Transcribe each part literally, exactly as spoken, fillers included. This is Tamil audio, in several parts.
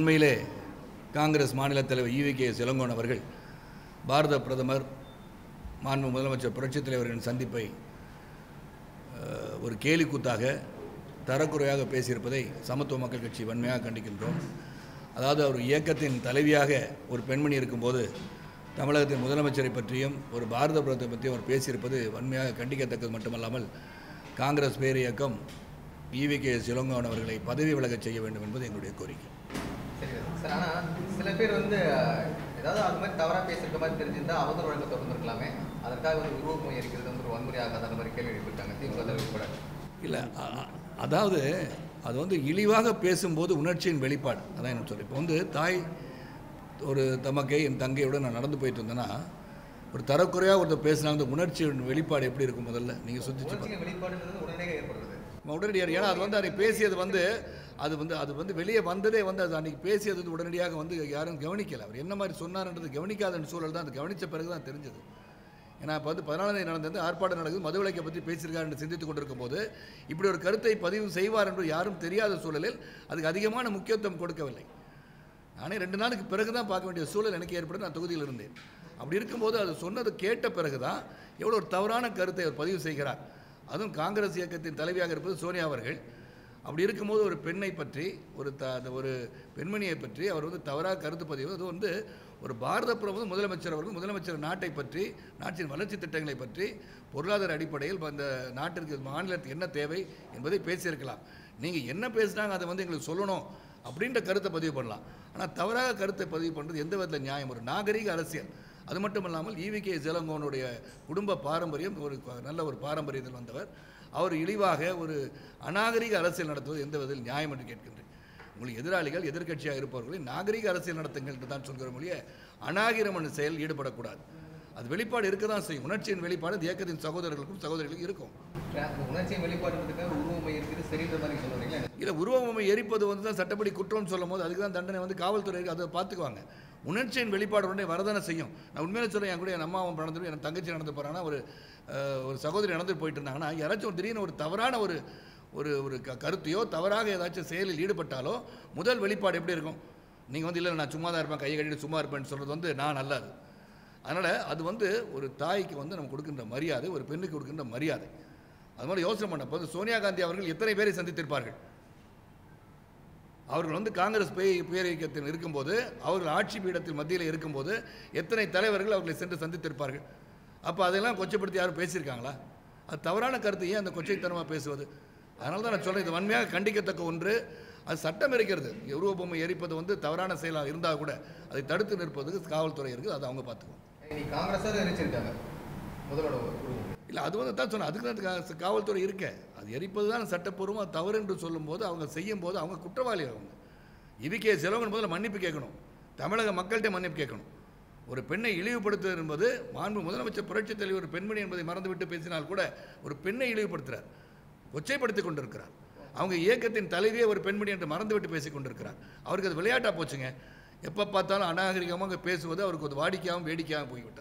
அண்மையிலே காங்கிரஸ் மாநில தலைவர் E V K S Elangovan அவர்கள் பாரத பிரதமர் மாண்பு முதலமைச்சர் புரட்சித் தலைவரின் சந்திப்பை ஒரு கேலிக்கூத்தாக தரக்குறையாக பேசியிருப்பதை சமத்துவ மக்கள் கட்சி வன்மையாக கண்டிக்கின்றோம். அதாவது அவர் இயக்கத்தின் தலைவியாக ஒரு பெண்மணி இருக்கும்போது தமிழகத்தின் முதலமைச்சரை பற்றியும் ஒரு பாரத பிரதமரை பற்றியும் அவர் பேசியிருப்பது வன்மையாக கண்டிக்கத்தக்கது மட்டுமல்லாமல் காங்கிரஸ் பேர் இயக்கம் E V K S Elangovan அவர்களை பதவி விலகச் செய்ய வேண்டும் என்பது எங்களுடைய கோரிக்கை. சரி சார், ஆனால் சில பேர் வந்து ஏதாவது அது மாதிரி தவறாக பேசியிருக்க மாதிரி தெரிஞ்சிருந்தால் அவதூறு வழக்கு தொடர்ந்துருக்கலாமே, அதற்காக வந்து உருவம் இருக்கிறது வந்து ஒரு வன்முறை ஆகாத அந்த மாதிரி கேள்வி எழுப்பியிருக்காங்க திமுக தலைவர் கூட. இல்லை, அதாவது அது வந்து இழிவாக பேசும்போது உணர்ச்சியின் வெளிப்பாடு. அதான் என்ன சொல்கிறேன். இப்போ வந்து தாய் ஒரு தமக்கை என் தங்கையோடு நான் நடந்து போயிட்டு இருந்தேன்னா ஒரு தரக்குறையாக ஒருத்தர் பேசினா அந்த உணர்ச்சியின் வெளிப்பாடு எப்படி இருக்கும்? முதல்ல நீங்கள் சுற்றி வெளிப்பாடுன்றது உடனடியாக ஏற்படுறது உடனடியாக. ஏன்னா அது வந்து அன்றைக்கி பேசியது வந்து அது வந்து அது வந்து வெளியே வந்ததே வந்து அது அன்றைக்கி பேசியது வந்து உடனடியாக வந்து யாரும் கவனிக்கலை. அவர் என்ன மாதிரி சொன்னார்ன்றது கவனிக்காத சூழல் தான். அது கவனித்த பிறகு தான் தெரிஞ்சது. ஏன்னா இப்போ வந்து பதினாலாம் தேதி நடந்தது ஆர்ப்பாட்டம் நடக்குது, மதுவிலக்கை பற்றி பேசியிருக்காரு என்று சிந்தித்து கொண்டிருக்கும் போது இப்படி ஒரு கருத்தை பதிவு செய்வார் என்று யாரும் தெரியாத சூழலில் அதுக்கு அதிகமான முக்கியத்துவம் கொடுக்கவில்லை. நானே ரெண்டு நாளுக்கு பிறகு தான் பார்க்க வேண்டிய சூழல் எனக்கு ஏற்பட்டு நான் தொகுதியில் இருந்தேன். அப்படி இருக்கும்போது அது சொன்னது கேட்ட பிறகு தான் எவ்வளோ ஒரு தவறான கருத்தை அவர் பதிவு செய்கிறார். அதுவும் காங்கிரஸ் இயக்கத்தின் தலைவியாக இருப்பது சோனியா அவர்கள். அப்படி இருக்கும்போது ஒரு பெண்ணை பற்றி ஒரு த ஒரு பெண்மணியை பற்றி அவர் வந்து தவறாக கருத்து பதிவு, அது வந்து ஒரு பாரத பிரதமர் முதலமைச்சர் அவர்கள் முதலமைச்சர் நாட்டை பற்றி நாட்டின் வளர்ச்சி திட்டங்களை பற்றி பொருளாதார அடிப்படையில் அந்த நாட்டிற்கு மாநிலத்துக்கு என்ன தேவை என்பதை பேசியிருக்கலாம். நீங்கள் என்ன பேசுனாங்க அதை வந்து எங்களுக்கு சொல்லணும் அப்படின்ற கருத்தை பதிவு பண்ணலாம். ஆனால் தவறாக கருத்தை பதிவு பண்ணுறது எந்த விதத்தில் நியாயம்? ஒரு நாகரிக அரசியல். அது மட்டும் இல்லாமல் E V K S Elangovanuடைய குடும்ப பாரம்பரியம் ஒரு நல்ல ஒரு பாரம்பரியத்தில் வந்தவர். அவர் இழிவாக ஒரு அநாகரிக அரசியல் நடத்துவது எந்த விதத்தில் நியாயம் என்று கேட்கின்றேன். உங்களுக்கு எதிராளிகள் எதிர்க்கட்சியாக இருப்பவர்களை நாகரிக அரசியல் நடத்துங்கள் என்று தான் சொல்கிற மொழியே அநாகரிகமான செயல் ஈடுபடக்கூடாது. அது வெளிப்பாடு இருக்க தான் செய்யும். உணர்ச்சியின் வெளிப்பாடு இயக்கத்தின் சகோதரர்களுக்கும் சகோதரிகளுக்கும் இருக்கும். உணர்ச்சியின் வெளிப்பாடுறதுக்கு உருவமை இருக்குது சரின்ற மாதிரி சொல்லுவீங்க. இல்லை, உருவமை எரிப்பது வந்து தான் சட்டப்படி குற்றம் சொல்லும் போது அதுக்கு தான் தண்டனை வந்து காவல்துறை அதை பார்த்துக்குவாங்க. உணர்ச்சியின் வெளிப்பாடு உடனே வரதானே செய்யும். நான் உண்மையிலே சொல்கிறேன், என் கூட என் அம்மாவும் நடந்துட்டு என் தங்கச்சி நடந்து போகிறாங்கன்னா ஒரு ஒரு சகோதரி நடந்து போயிட்டு இருந்தாங்கன்னா யாராச்சும் திடீர்னு ஒரு தவறான ஒரு ஒரு ஒரு க கருத்தையோ தவறாக ஏதாச்சும் செயலில் ஈடுபட்டாலோ முதல் வெளிப்பாடு எப்படி இருக்கும்? நீங்கள் வந்து இல்லை நான் சும்மா தான் இருப்பேன், கையை கட்டிட்டு சும்மா இருப்பேன்னு சொல்கிறது வந்து நான் நல்லாது. அதனால் அது வந்து ஒரு தாய்க்கு வந்து நம்ம கொடுக்கின்ற மரியாதை, ஒரு பெண்ணுக்கு கொடுக்கின்ற மரியாதை. அது மாதிரி யோசனை பண்ண போது சோனியா காந்தி அவர்கள் எத்தனை பேரை சந்தித்திருப்பார்கள்? அவர்கள் வந்து காங்கிரஸ் பேரியக்கத்தில் இருக்கும்போது அவர்கள் ஆட்சி பீடத்தில் மத்தியில் இருக்கும்போது எத்தனை தலைவர்கள் அவர்களை சென்று சந்தித்திருப்பார்கள்? அப்போ அதெல்லாம் கொச்சைப்படுத்தி யாரும் பேசியிருக்காங்களா? அது தவறான கருத்து ஏன் அந்த கொச்சைத்தனமாக பேசுவது? அதனால தான் நான் சொல்கிறேன், இது வன்மையாக கண்டிக்கத்தக்க ஒன்று. அது சட்டம் இருக்கிறது. உருவபொம்மை எரிப்பது வந்து தவறான செயலாக இருந்தால் கூட அதை தடுத்து நிற்பதுக்கு காவல்துறை இருக்குது, அதை அவங்க பார்த்துக்குவோம். இல்லை, அது வந்து தான் சொன்னேன், அதுக்கு தான் காவல்துறை இருக்க. அது எரிப்பது தான் சட்டப்பூர்வமாக தவறு என்று சொல்லும்போது அவங்க செய்யும் போது அவங்க குற்றவாளி. அவங்க E V K S Elangovan முதல்ல மன்னிப்பு கேட்கணும், தமிழக மக்கள்கிட்ட மன்னிப்பு கேட்கணும். ஒரு பெண்ணை இழிவுபடுத்துவது என்பது மாண்பு முதலமைச்சர் புரட்சித் தலைவர் ஒரு பெண்மணி என்பதை மறந்துவிட்டு பேசினால் கூட ஒரு பெண்ணை இழிவுபடுத்துகிறார், கொச்சைப்படுத்தி கொண்டிருக்கிறார். அவங்க இயக்கத்தின் தலைவியே ஒரு பெண்மணி என்று மறந்துவிட்டு பேசி கொண்டிருக்கிறார். அவருக்கு அது விளையாட்டாக போச்சுங்க. எப்போ பார்த்தாலும் அநாகரிகமாக பேசுவது அவருக்கு ஒரு வாடிக்கையாகவும் வேடிக்கையாகவும் போய்விட்டது.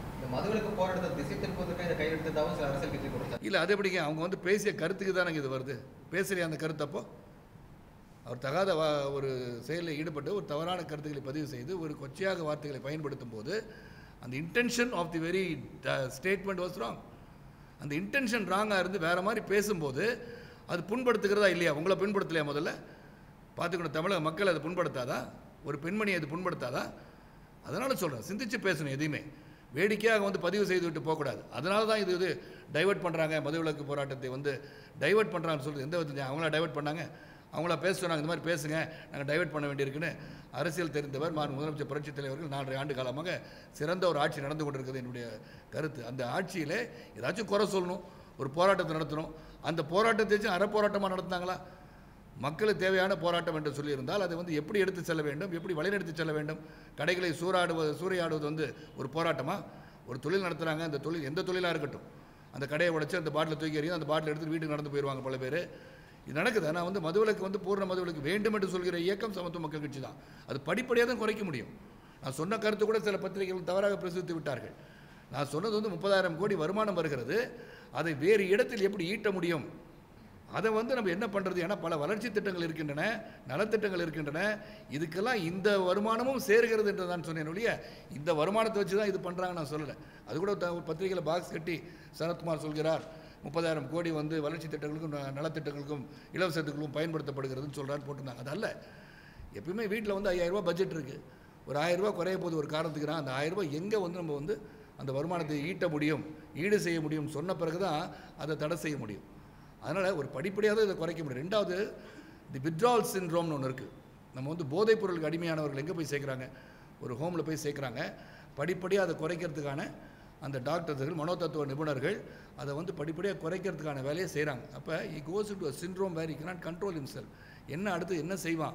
இல்லை, அது எப்படிங்க? அவங்க வந்து பேசிய கருத்துக்கு தானே இது வருது. பேசலையே அந்த கருத்து. அப்போ அவர் தகாத ஒரு செயலில் ஈடுபட்டு ஒரு தவறான கருத்துக்களை பதிவு செய்து ஒரு கொச்சையாக வார்த்தைகளை பயன்படுத்தும் போது அந்த intention of the very statement was wrong. அந்த இன்டென்ஷன் ராங்காக இருந்து வேறு மாதிரி பேசும்போது அது புண்படுத்துகிறதா இல்லையா? உங்களை புண்படுத்தலையா? முதல்ல பார்த்துக்கணும். தமிழக மக்கள் அதை புண்படுத்தாதா? ஒரு பெண்மணி அது புண்படுத்தாதா? அதனால் சொல்கிறேன், சிந்திச்சு பேசணும். எதையுமே வேடிக்கையாக வந்து பதிவு செய்து விட்டு போகக்கூடாது. அதனால தான் இது இது டைவெர்ட் பண்ணுறாங்க, மதுவிலக்கு போராட்டத்தை வந்து டைவெர்ட் பண்ணுறாங்கன்னு சொல்கிறது எந்த விதத்தில்? அவங்களா டைவெர்ட் பண்ணாங்க? அவங்களா பேச சொன்னாங்க இந்த மாதிரி பேசுங்க, நாங்கள் டைவெர்ட் பண்ண வேண்டியிருக்குன்னு? அரசியல் தெரிந்தவர் மாண்பு முதலமைச்சர் புரட்சித் தலைவர்கள் நாலரை ஆண்டு காலமாக சிறந்த ஒரு ஆட்சி நடந்து கொண்டிருக்கிறது என்னுடைய கருத்து. அந்த ஆட்சியில் ஏதாச்சும் குறை சொல்லணும், ஒரு போராட்டத்தை நடத்தணும். அந்த போராட்டத்தைச்சும் அறப்போராட்டமாக நடத்தினாங்களா? மக்களுக்கு தேவையான போராட்டம் என்று சொல்லியிருந்தால் அதை வந்து எப்படி எடுத்து செல்ல வேண்டும், எப்படி வழிநடத்தி செல்ல வேண்டும்? கடைகளை சூறாடுவது சூறையாடுவது வந்து ஒரு போராட்டமாக? ஒரு தொழில் நடத்துகிறாங்க, அந்த தொழில் எந்த தொழிலாக இருக்கட்டும், அந்த கடையை உடைச்சி அந்த பாட்டில் தூக்கி எறியும், அந்த பாட்டில் எடுத்து வீட்டுக்கு நடந்து போயிடுவாங்க பல பேர். இது நடக்குது. நான் வந்து மதுவிலக்கு வந்து பூர்ண மதுவிலக்கு வேண்டும் என்று சொல்கிற இயக்கம் சமத்துவ மக்கள் கட்சி தான். அது படிப்படியாக தான் குறைக்க முடியும். நான் சொன்ன கருத்து கூட சில பத்திரிகைகள் தவறாக பிரசுரித்து விட்டார்கள். நான் சொன்னது வந்து முப்பதாயிரம் கோடி வருமானம் வருகிறது, அதை வேறு இடத்தில் எப்படி ஈட்ட முடியும் அதை வந்து நம்ம என்ன பண்ணுறது? ஏன்னா பல வளர்ச்சி திட்டங்கள் இருக்கின்றன, நலத்திட்டங்கள் இருக்கின்றன. இதுக்கெல்லாம் இந்த வருமானமும் சேர்கிறது என்று தான் சொன்னேன் ஒழிய இந்த வருமானத்தை வச்சு தான் இது பண்ணுறாங்க நான் சொல்லலை. அது கூட பத்திரிகையில் பாக்ஸ் கட்டி சரத்குமார் சொல்கிறார் முப்பதாயிரம் கோடி வந்து வளர்ச்சி திட்டங்களுக்கும் நலத்திட்டங்களுக்கும் இலவசத்துக்கும் பயன்படுத்தப்படுகிறதுன்னு சொல்கிறான்னு போட்டிருந்தாங்க. அது அல்ல. எப்பயுமே வீட்டில் வந்து ஐயாயிரரூபா பட்ஜெட் இருக்குது. ஒரு ஆயிரரூபா குறைய போது ஒரு காரணத்துக்கு தான் அந்த ஆயிரரூபா எங்கே வந்து நம்ம வந்து அந்த வருமானத்தை ஈட்ட முடியும், ஈடு செய்ய முடியும் சொன்ன பிறகு தான் அதை தடை செய்ய முடியும். அதனால் ஒரு படிப்படியாக இதை குறைக்க முடியும். ரெண்டாவது, தி வித்ட்ரால் சின்ட்ரோம்னு ஒன்று இருக்குது. நம்ம வந்து போதைப் பொருளுக்கு அடிமையானவர்கள் எங்கே போய் சேர்க்குறாங்க? ஒரு ஹோமில் போய் சேர்க்குறாங்க. படிப்படியாக அதை குறைக்கிறதுக்கான அந்த டாக்டர்கள், மனோதத்துவ நிபுணர்கள் அதை வந்து படிப்படியாக குறைக்கிறதுக்கான வேலையை செய்கிறாங்க. அப்போ he goes to a syndrome where he cannot control himself. என்ன அடுத்து என்ன செய்வான்?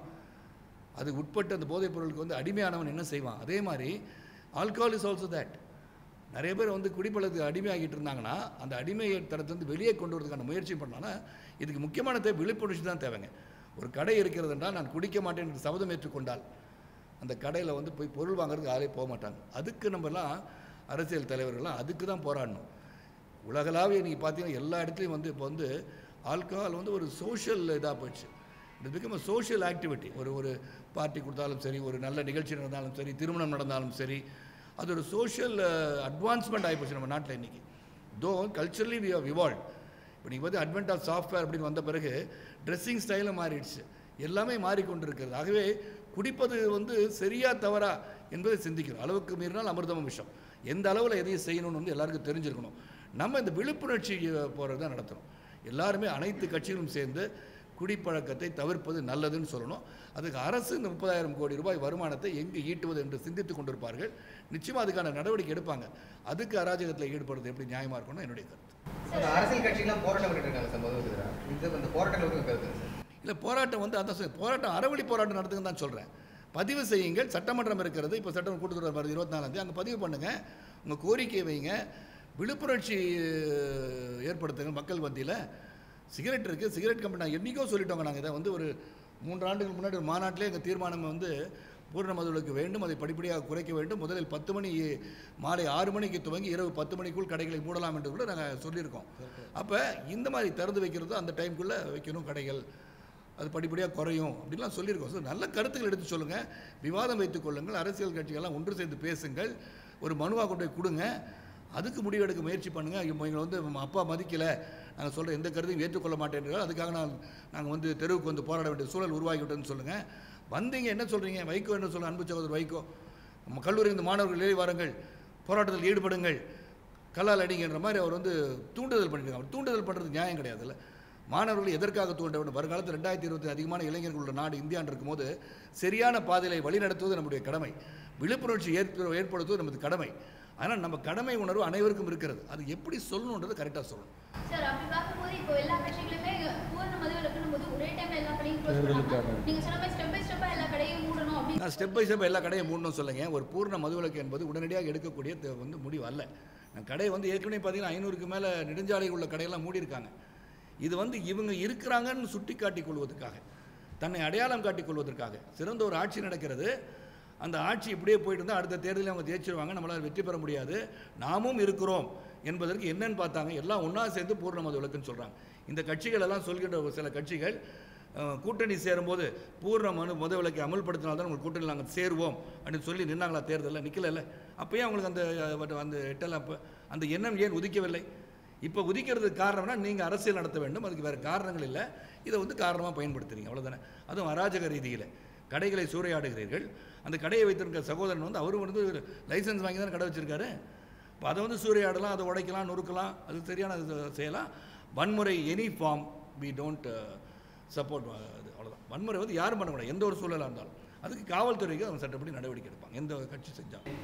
அது உட்பட்டு அந்த போதைப் பொருளுக்கு வந்து அடிமையானவன் என்ன செய்வான்? அதே மாதிரி ஆல்கஹால் இஸ் ஆல்சோ தேட். நிறைய பேர் வந்து குடிப்பழத்துக்கு அடிமையாகிட்டு இருந்தாங்கன்னா அந்த அடிமை தரத்தை வந்து வெளியே கொண்டு வரதுக்கான முயற்சி பண்ணாங்கன்னா இதுக்கு முக்கியமான தேவை விழிப்புணர்ச்சி தான் தேவைங்க. ஒரு கடை இருக்கிறது என்றால் நான் குடிக்க மாட்டேன் என்று சபதம் ஏற்றுக்கொண்டால் அந்த கடையில் வந்து போய் பொருள் வாங்குறதுக்கு ஆளே போக மாட்டாங்க. அதுக்கு நம்மலாம் அரசியல் தலைவர்கள்லாம் அதுக்கு தான் போராடணும். உலகளாவிய நீங்கள் பார்த்தீங்கன்னா எல்லா இடத்துலையும் வந்து இப்போ வந்து ஆல்கஹால் வந்து ஒரு சோஷியல் இதாக போயிடுச்சு. It became a social activity. ஒரு ஒரு பார்ட்டி கொடுத்தாலும் சரி, ஒரு நல்ல நிகழ்ச்சி நடந்தாலும் சரி, திருமணம் நடந்தாலும் சரி, அது ஒரு சோஷியல் அட்வான்ஸ்மெண்ட் ஆகிப்போச்சு நம்ம நாட்டில் இன்றைக்கி. தோ கல்ச்சரலி வி ஹவ் இவால்வ். இப்போ நீங்கள் வந்து அட்வென்ட் ஆஃப் சாஃப்ட்வேர் அப்படின்னு வந்த பிறகு ட்ரெஸ்ஸிங் ஸ்டைலும் மாறிடுச்சு, எல்லாமே மாறிக்கொண்டிருக்கிறது. ஆகவே குடிப்பது வந்து சரியா தவறா என்பதை சிந்திக்கணும். அளவுக்கு மீறினால் அமிர்தமும் விஷம். எந்த அளவில் எதையும் செய்யணும்னு வந்து எல்லாருக்கும் தெரிஞ்சிருக்கணும். நம்ம இந்த விழிப்புணர்ச்சி போகிறது தான் நடத்தணும். எல்லாருமே அனைத்து கட்சிகளும் சேர்ந்து குடிப்பழக்கத்தை தவிர்ப்பது நல்லதுன்னு சொல்லணும். அதுக்கு அரசு இந்த முப்பதாயிரம் கோடி ரூபாய் வருமானத்தை எங்கு ஈட்டுவது என்று சிந்தித்து கொண்டிருப்பார்கள். நிச்சயமாக அதுக்கான நடவடிக்கை எடுப்பாங்க. அதுக்கு அராஜகத்தில் ஈடுபடுறது எப்படி நியாயமாக இருக்கணும் என்னுடைய கருத்து. அரசியல் கட்சிகள்லாம் போராட்டம் பண்ணிட்டு இருக்காங்க சார். இந்த போராட்டம் கருத்து இல்லை, போராட்டம் வந்து அந்த போராட்டம் அறவழி போராட்டம் நடத்துங்க தான் சொல்கிறேன். பதிவு செய்யுங்கள். சட்டமன்றம் இருக்கிறது. இப்போ சட்டம் கூட்டுறவு வருது இருபத்தி நாலாம் தேதி. அங்கே பதிவு பண்ணுங்கள், உங்கள் கோரிக்கையை வைங்க, விழிப்புணர்ச்சி ஏற்படுத்துங்க மக்கள் மத்தியில். சிகரெட் இருக்குது, சிகரெட் கம்பெனி நான் என்றைக்கோ சொல்லிட்டோங்க. நாங்கள் இதை வந்து ஒரு மூன்று ஆண்டுகள் முன்னாடி ஒரு மாநாட்டிலே எங்கள் தீர்மானம் வந்து பூர்ண மதுவிலக்கு வேண்டும், அதை படிப்படியாக குறைக்க வேண்டும். முதலில் பத்து மணி மாலை ஆறு மணிக்கு துவங்கி இரவு பத்து மணிக்குள் கடைகளை மூடலாம் என்று கூட நாங்கள் சொல்லியிருக்கோம். அப்போ இந்த மாதிரி திறந்து வைக்கிறது அந்த டைமுக்குள்ளே வைக்கணும் கடைகள், அது படிப்படியாக குறையும் அப்படின்லாம் சொல்லியிருக்கோம். ஸோ நல்ல கருத்துக்கள் எடுத்து சொல்லுங்கள், விவாதம் வைத்துக் கொள்ளுங்கள், அரசியல் கட்சிகள்லாம் ஒன்று சேர்ந்து பேசுங்கள், ஒரு மனுவாக கொண்டு போய் கொடுங்க, அதுக்கு முடிவெடுக்க முயற்சி பண்ணுங்கள். எங்களை வந்து அப்பா மதிக்கலை, நாங்கள் சொல்கிற எந்த கருத்தையும் ஏற்றுக்கொள்ள மாட்டேன்றால் அதுக்காக நான் நாங்கள் வந்து தெருவுக்கு வந்து போராட வேண்டிய சூழல் உருவாகிவிட்டேன்னு சொல்லுங்கள். வந்தீங்க என்ன சொல்கிறீங்க? வைகோ என்ன சொல்ல? அன்பு சகோதரர் வைகோ, நம்ம கல்லூரி இந்த மாணவர்கள் எழுதி வாருங்கள், போராட்டத்தில் ஈடுபடுங்கள், கல்லால் அடிங்கிற மாதிரி அவர் வந்து தூண்டுதல் பண்ணிட்டு அவர் தூண்டுதல் பண்ணுறது நியாயம் கிடையாதுல்ல. மாணவர்கள் எதற்காக தூண்ட வேண்டும்? வருங்காலத்தில் ரெண்டாயிரத்தி இருபத்தி அதிகமான இளைஞர்கள் உள்ள நாடு இந்தியான் இருக்கும்போது சரியான பாதையை வழிநடத்துவது நம்முடைய கடமை, விழிப்புணர்ச்சி ஏற்ப ஏற்படுத்துவது நமது கடமை. ஆனால் நம்ம கடமை உணர்வு அனைவருக்கும் இருக்கிறது. அது எப்படி சொல்லணுன்றது கரெக்டாக சொல்லணும். சார், அப்படி பார்க்கும்போது இப்போ எல்லா கட்சிகளுமே பூர்ண மதுவிலக்குன்னும் போது ஒரே டைம்ல எல்லா கடையும் க்ளோஸ் பண்ணாங்க. நீங்க சொன்ன மாதிரி ஸ்டெப் பை ஸ்டெப்பா எல்லா கடையும் மூடணும் அப்படி நான் ஸ்டெப் பை ஸ்டெப் எல்லா கடையும் மூடணும் சொல்லுங்க. ஒரு பூர்ண மதுவிலக்கு என்பது உடனடியாக எடுக்கக்கூடிய வந்து முடிவு அல்ல. கடை வந்து ஏற்கனவே பார்த்தீங்கன்னா ஐநூறுக்கு மேலே நெடுஞ்சாலை உள்ள கடையெல்லாம் மூடி இருக்காங்க. இது வந்து இவங்க இருக்கிறாங்கன்னு சுட்டி காட்டிக் கொள்வதற்காக, தன்னை அடையாளம் காட்டிக் கொள்வதற்காக சிறந்த ஒரு ஆட்சி நடக்கிறது. அந்த ஆட்சி இப்படியே போயிட்டு இருந்தால் அடுத்த தேர்தலில் அவங்க ஜெயிச்சிருவாங்க, நம்மளால் வெற்றி பெற முடியாது, நாமும் இருக்கிறோம் என்பதற்கு என்னன்னு பார்த்தாங்க, எல்லாம் ஒன்றா சேர்ந்து பூர்ண மதுவிலக்குன்னு சொல்கிறாங்க. இந்த கட்சிகள் எல்லாம் சொல்கின்ற ஒரு சில கட்சிகள் கூட்டணி சேரும்போது பூர்ண மனு மதுவிலக்கை அமல்படுத்தினால்தான் உங்களுக்கு கூட்டணி நாங்கள் சேருவோம் அப்படின்னு சொல்லி நின்னாங்களா? தேர்தலில் நிற்கல. அப்போயே அவங்களுக்கு அந்த அந்த எட்டெல்லாம் அப்போ அந்த எண்ணம் ஏன் உதிக்கவில்லை? இப்போ உதிக்கிறதுக்கு காரணம்னா நீங்கள் அரசியல் நடத்த வேண்டும், அதுக்கு வேறு காரணங்கள் இல்லை, இதை வந்து காரணமாக பயன்படுத்துறீங்க, அவ்வளோதானே. அதுவும் அராஜக ரீதியில் கடைகளை சூறையாடுகிறீர்கள். அந்த கடையை வைத்திருக்க சகோதரன் வந்து அவரும் வந்து லைசன்ஸ் வாங்கி தானே கடை வச்சுருக்காரு. இப்போ அதை வந்து சூறையாடலாம், அதை உடைக்கலாம், நொறுக்கலாம், அது சரியான செய்யலாம். வன்முறை any form we don't support. அது அவ்வளோதான். வன்முறை வந்து யாரும் பண்ணக்கூடாது, எந்த ஒரு சூழலாக இருந்தாலும். அதுக்கு காவல்துறைக்கு அவங்க சட்டப்படி நடவடிக்கை எடுப்பாங்க, எந்த கட்சி செஞ்சாலும்.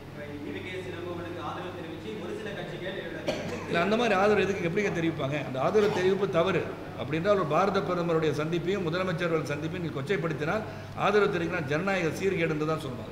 இல்லை, அந்த மாதிரி ஆதரவு எதுக்கு எப்படிங்க தெரிவிப்பாங்க? அந்த ஆதரவு தெரிவிப்பு தவறு அப்படின்றால் ஒரு பாரத பிரதமருடைய சந்திப்பையும் முதலமைச்சர்கள் சந்திப்பையும் நீங்கள் கொச்சைப்படுத்தினால் ஆதரவு தெரிவிக்கலாம் ஜனநாயக சீர்கேடு என்று தான் சொல்வாங்க.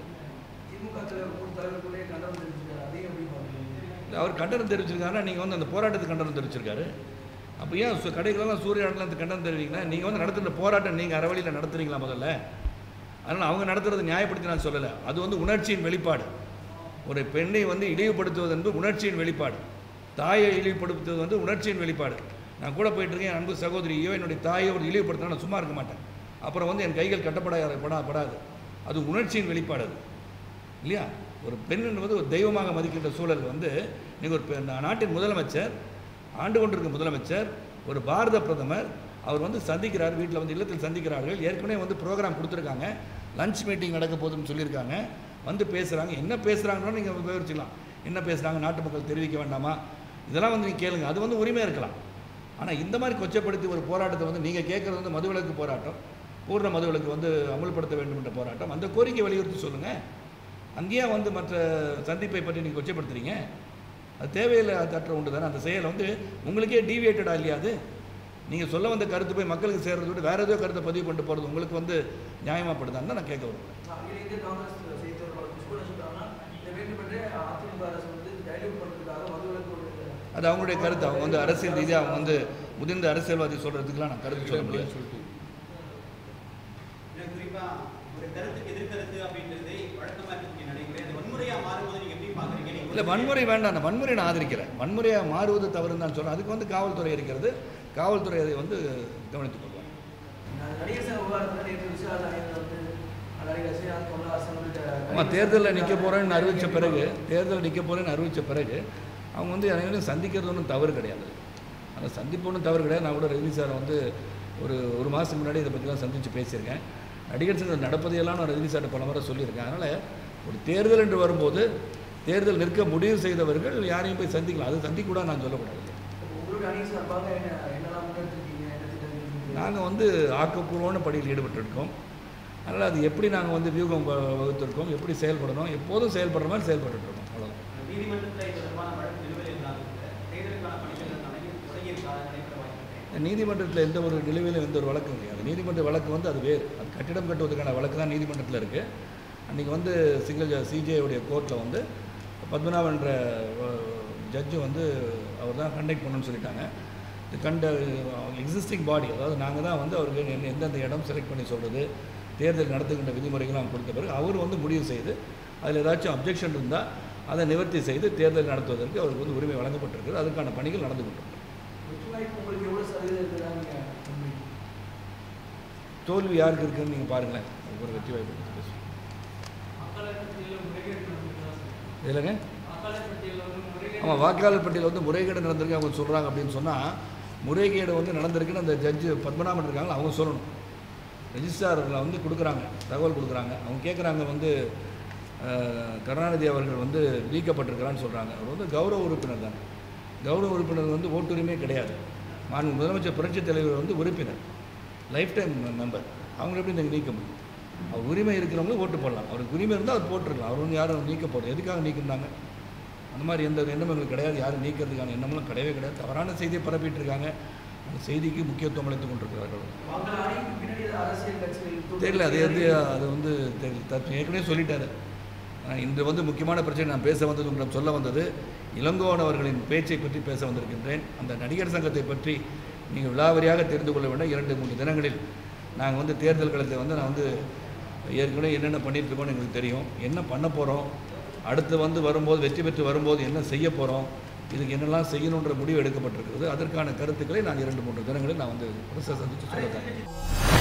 அவர் கண்டனம் தெரிவிச்சிருக்காருன்னா நீங்கள் வந்து அந்த போராட்டத்துக்கு கண்டனம் தெரிவிச்சிருக்காரு. அப்போ ஏன் கடைகளெல்லாம் சூறையாடலாம் அந்த கண்டனம் தெரிவிங்கன்னா நீங்கள் வந்து நடத்துகிற போராட்டம் நீங்கள் அறவழியில் நடத்துறீங்களா முதல்ல? அதனால் அவங்க நடத்துறது நியாயப்படுத்தி நான் சொல்லலை. அது வந்து உணர்ச்சியின் வெளிப்பாடு. ஒரு பெண்ணை வந்து இழிவுபடுத்துவது என்பது உணர்ச்சியின் வெளிப்பாடு, தாயை இழிவுபடுத்துவது வந்து உணர்ச்சியின் வெளிப்பாடு. நான் கூட போயிட்டுருக்கேன், என் அன்பு சகோதரியோ என்னுடைய தாயோ ஒரு இழிவுபடுத்தினா நான் சும்மா இருக்க மாட்டேன். அப்புறம் வந்து என் கைகள் கட்டப்பட படா படாது. அது உணர்ச்சியின் வெளிப்பாடு அது இல்லையா? ஒரு பெண் என்பது ஒரு தெய்வமாக மதிக்கின்ற சூழல் வந்து நீங்கள் ஒரு நாட்டின் முதலமைச்சர், ஆண்டு கொண்டிருக்கும் முதலமைச்சர், ஒரு பாரத பிரதமர், அவர் வந்து சந்திக்கிறார், வீட்டில் வந்து இல்லத்தில் சந்திக்கிறார்கள். ஏற்கனவே வந்து ப்ரோக்ராம் கொடுத்துருக்காங்க, லஞ்ச் மீட்டிங் நடக்க போகுதுன்னு சொல்லியிருக்காங்க. வந்து பேசுகிறாங்க, என்ன பேசுகிறாங்கன்னு நீங்கள் விவரிச்சிக்கலாம். என்ன பேசுகிறாங்க, நாட்டு மக்கள் தெரிவிக்க வேண்டாமா, இதெல்லாம் வந்து நீங்கள் கேளுங்க, அது வந்து உரிமை இருக்கலாம். ஆனால் இந்த மாதிரி கொச்சப்படுத்தி ஒரு போராட்டத்தை வந்து நீங்கள் கேட்குறது வந்து மதுவிலக்கு போராட்டம், பூர்ண மதுவிலக்கு வந்து அமல்படுத்த வேண்டும் என்ற போராட்டம், அந்த கோரிக்கை வலியுறுத்தி சொல்லுங்கள். அங்கேயே வந்து மற்ற சந்திப்பை பற்றி நீங்கள் கொச்சப்படுத்துறீங்க, அது தேவையில்லை, தற்ற உண்டு தானே. அந்த செயல் வந்து உங்களுக்கே டீவியேட்டடாக இல்லையா? அது நீங்கள் சொல்ல வந்த கருத்து போய் மக்களுக்கு சேர்றது விட்டு வேறு ஏதோ கருத்தை பதிவு பண்ணிட்டு போகிறது உங்களுக்கு வந்து நியாயமாகப்படுதான்னு தான் நான் கேட்க வருவேன். அது அவங்களுடைய கருத்து. அவங்க வந்து அரசியல் ரீதியாக அவங்க வந்து முதிர்ந்த அரசியல்வாதி சொல்கிறதுக்கெலாம் நான் கருத்து சொல்ல முடியாது சொல்லிட்டு இல்லை, வன்முறை வேண்டாம். நான் வன்முறை நான் ஆதரிக்கிறேன். வன்முறையாக மாறுவது தவறுன்னு தான் சொல்கிறேன். அதுக்கு வந்து காவல்துறை இருக்கிறது, காவல்துறை அதை வந்து கவனித்துக் கொள்வாங்க. ஆமாம், தேர்தலில் நிற்க போகிறேன்னு அறிவித்த பிறகு தேர்தலில் நிற்க போகிறேன்னு அறிவித்த பிறகு அவங்க வந்து அனைவரும் சந்திக்கிறது ஒன்றும் தவறு கிடையாது. அந்த சந்திப்பு ஒன்றும் தவறு கிடையாது. நான் கூட ரஜினி சாரை வந்து ஒரு ஒரு மாதத்துக்கு முன்னாடி இதை பற்றிலாம் சந்தித்து பேசியிருக்கேன். நடிகர் சங்கம் நடப்பதையெல்லாம் நான் ரஜினி சார்ட்ட பல முறை சொல்லியிருக்கேன். அதனால் ஒரு தேர்தல் என்று வரும்போது தேர்தல் நிற்க முடிவு செய்தவர்கள் யாரையும் போய் சந்திக்கலாம், அது சந்திக்கூட நான் சொல்லக்கூடாது. நாங்கள் வந்து ஆக்கப்பூர்வமான பணியில் ஈடுபட்டிருக்கோம். அதனால் அது எப்படி நாங்கள் வந்து வியூகம் வகுத்திருக்கோம், எப்படி செயல்படணும், எப்போதும் செயல்படுற மாதிரி செயல்பட்டுருக்கோம். அவ்வளோதான். நீதிமன்றத்தில் எந்த ஒரு நிலுவையிலும் எந்த ஒரு வழக்கும் கிடையாது. நீதிமன்ற வழக்கு வந்து அது வேறு, அது கட்டிடம் கட்டுவதற்கான வழக்கு தான் நீதிமன்றத்தில் இருக்குது. அன்றைக்கி வந்து சிங்கிள் சிஜேவுடைய கோர்ட்டில் வந்து பத்மநாபன்ற ஜட்ஜு வந்து அவர் தான் கண்டக்ட் பண்ணணும்னு சொல்லிட்டாங்க. இது கண்ட எக்ஸிஸ்டிங் பாடி, அதாவது நாங்கள் தான் வந்து அவருக்கு எந்தெந்த இடம் செலக்ட் பண்ணி சொல்கிறது, தேர்தல் நடத்துகின்ற விதிமுறைகள் அவங்க கொடுத்த பிறகு அவர் வந்து முடிவு செய்து அதில் ஏதாச்சும் அப்ஜெக்ஷன் இருந்தால் அதை நிவர்த்தி செய்து தேர்தல் நடத்துவதற்கு அவருக்கு வந்து உரிமை வழங்கப்பட்டிருக்கிறது. அதுக்கான பணிகள் நடந்து கொண்டிருக்கு. தோல்வி யாருக்கு இருக்குன்னு நீங்கள் பாருங்களேன். ஒரு வெற்றி வாய்ப்பு பேசுவோம். இல்லைங்க, ஆமாம், வாக்காளர் பட்டியலில் வந்து முறைகேடு நடந்திருக்கு அவங்க சொல்கிறாங்க அப்படின்னு சொன்னால், முறைகேடு வந்து நடந்திருக்குன்னு அந்த ஜட்ஜு பத்மநாபன் இருக்காங்களா அவங்க சொல்லணும். ரெஜிஸ்ட்ராரில் வந்து கொடுக்குறாங்க, தகவல் கொடுக்குறாங்க. அவங்க கேட்குறாங்க வந்து கருணாநிதி அவர்கள் வந்து நீக்கப்பட்டிருக்கிறான்னு சொல்கிறாங்க. அவர் வந்து கௌரவ உறுப்பினர் தானே. கௌரவ உறுப்பினர் வந்து ஓட்டுரிமையே கிடையாது. மாண்பு முதலமைச்சர் புரட்சித் தலைவர் வந்து உறுப்பினர், லைஃப் டைம் மெம்பர். அவங்க எப்படி நீங்கள் நீக்க முடியும்? அவர் உரிமை இருக்கிறவங்க ஓட்டு போடலாம். அவருக்கு உரிமை இருந்தால் அவர் போட்டுருக்கலாம். அவர் வந்து யாரும் நீக்க போடுறது எதுக்காக நீக்கிருந்தாங்க? அந்த மாதிரி எந்த எண்ணம் எங்களுக்கு கிடையாது. யாரும் நீக்கிறதுக்கான எண்ணமெல்லாம் கிடையவே கிடையாது. தவறான செய்தியை பரப்பிட்டு இருக்காங்க. அந்த செய்திக்கு முக்கியத்துவம் அளித்துக் கொண்டிருக்கிறார்கள். தெரியல, அது வந்து அது வந்து தெரியல. ஏற்கனவே சொல்லிட்டாரு. இன்று வந்து முக்கியமான பிரச்சனை நான் பேச வந்தது, உங்களிடம் சொல்ல வந்தது, இளங்கோவன் அவர்களின் பேச்சை பற்றி பேச வந்திருக்கின்றேன். அந்த நடிகர் சங்கத்தை பற்றி நீங்கள் விலாவரியாக தெரிந்து கொள்ள வேண்டும். இரண்டு மூன்று தினங்களில் நாங்கள் வந்து தேர்தல் களத்தை வந்து நான் வந்து ஏற்கனவே என்னென்ன பண்ணியிருக்கோன்னு எங்களுக்கு தெரியும். என்ன பண்ண போகிறோம், அடுத்து வந்து வரும்போது வெற்றி பெற்று வரும்போது என்ன செய்ய போகிறோம், இதுக்கு என்னெல்லாம் செய்யணுன்ற முடிவு எடுக்கப்பட்டிருக்கிறது. அதற்கான கருத்துக்களை நான் இரண்டு மூன்று தினங்களில் நான் வந்து சந்தித்து சொல்ல